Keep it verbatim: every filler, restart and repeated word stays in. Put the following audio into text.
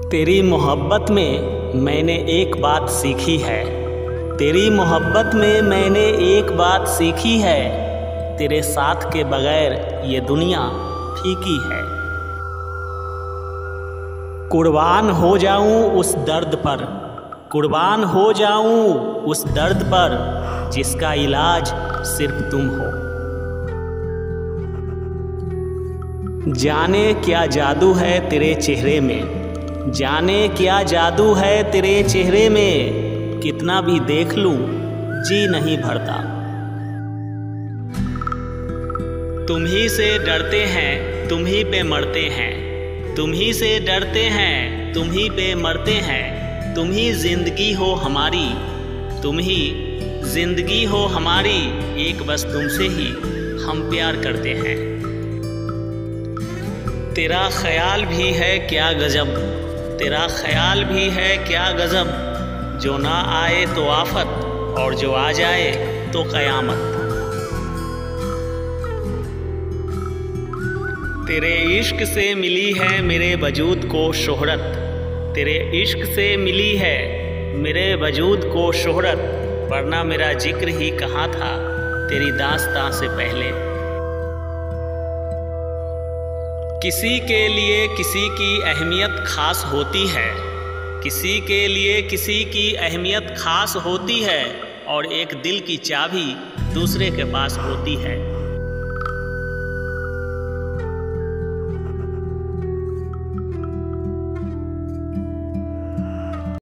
तेरी मोहब्बत में मैंने एक बात सीखी है, तेरी मोहब्बत में मैंने एक बात सीखी है, तेरे साथ के बगैर ये दुनिया फीकी है। कुर्बान हो जाऊं उस दर्द पर, कुर्बान हो जाऊं उस दर्द पर जिसका इलाज सिर्फ तुम हो। जाने क्या जादू है तेरे चेहरे में, जाने क्या जादू है तेरे चेहरे में, कितना भी देख लूं जी नहीं भरता। तुम ही से डरते हैं तुम ही पे मरते हैं, तुम ही से डरते हैं तुम ही पे मरते हैं, तुम ही जिंदगी हो हमारी, तुम ही जिंदगी हो हमारी, एक बस तुमसे ही हम प्यार करते हैं। तेरा ख्याल भी है क्या गजब, तेरा ख्याल भी है क्या गजब, जो ना आए तो आफत और जो आ जाए तो क़यामत। तेरे इश्क से मिली है मेरे वजूद को शोहरत, तेरे इश्क से मिली है मेरे वजूद को शोहरत, वरना मेरा जिक्र ही कहाँ था तेरी दास्तां से पहले। किसी के लिए किसी की अहमियत ख़ास होती है, किसी के लिए किसी की अहमियत ख़ास होती है, और एक दिल की चाबी दूसरे के पास होती है।